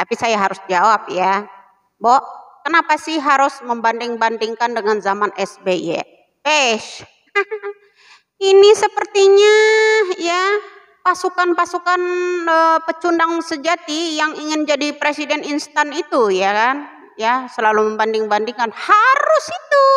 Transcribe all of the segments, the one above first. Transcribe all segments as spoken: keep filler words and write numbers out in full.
Tapi saya harus jawab ya, Bo, kenapa sih harus membanding-bandingkan dengan zaman S B Y? Pesh, ini sepertinya ya pasukan-pasukan e, pecundang sejati yang ingin jadi presiden instan itu ya kan, ya selalu membanding-bandingkan. Harus itu.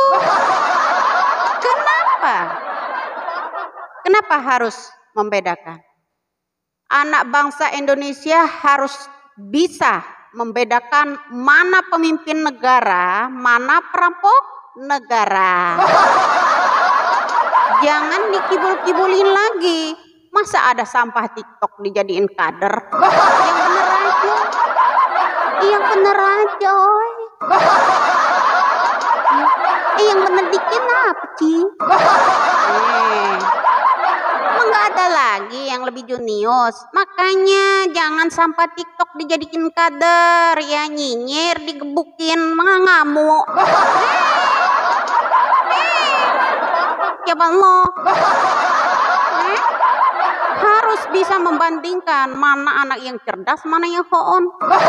Kenapa? Kenapa harus membedakan? Anak bangsa Indonesia harus bisa membedakan mana pemimpin negara, mana perampok negara. Jangan dikibul-kibulin lagi. Masa ada sampah TikTok dijadiin kader? Yang bener aja. Yang bener aja, oi. Eh, yang bener dikit apa sih? Eh. Enggak ada lagi yang lebih junius. Makanya jangan sampah TikTok dijadikan kader, ya nyinyir, digebukin, ngamuk. Eh, coba lo. Eh, harus bisa membandingkan mana anak yang cerdas, mana yang hoon.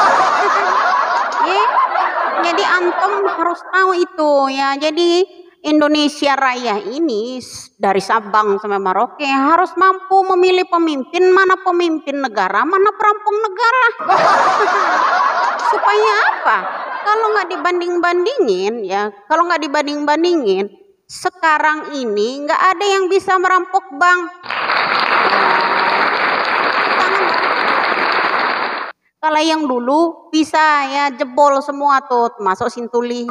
Ya, jadi antum harus tahu itu ya. Jadi Indonesia Raya ini dari Sabang sampai Merauke harus mampu memilih pemimpin, mana pemimpin negara, mana perampok negara. Supaya apa? Kalau nggak dibanding-bandingin ya, kalau nggak dibanding-bandingin, sekarang ini nggak ada yang bisa merampok bank. Kalau yang dulu bisa ya jebol semua tuh, masuk Sintuli.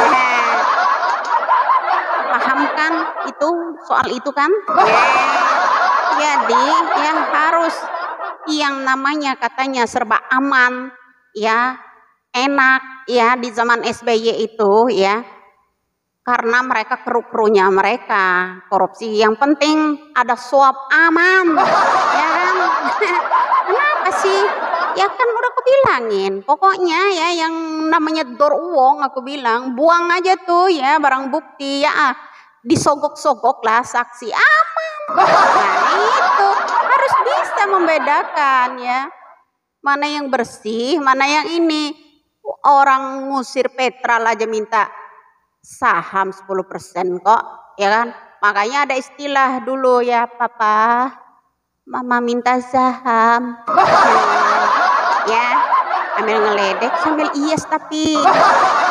Paham kan itu soal itu kan? Jadi ya harus yang namanya katanya serba aman ya, enak ya di zaman S B Y itu ya, karena mereka keru-kerunya mereka korupsi. Yang penting ada suap aman ya kan. Kenapa sih? Ya kan udah aku bilangin, pokoknya ya yang namanya dor uang aku bilang buang aja tuh ya barang bukti ya, disogok-sogok lah saksi aman. Nah itu harus bisa membedakan ya, mana yang bersih, mana yang ini. Orang ngusir Petrol aja minta saham sepuluh persen kok ya kan. Makanya ada istilah dulu ya, papa mama minta saham. Ya, ambil ngeledek sambil ias tapi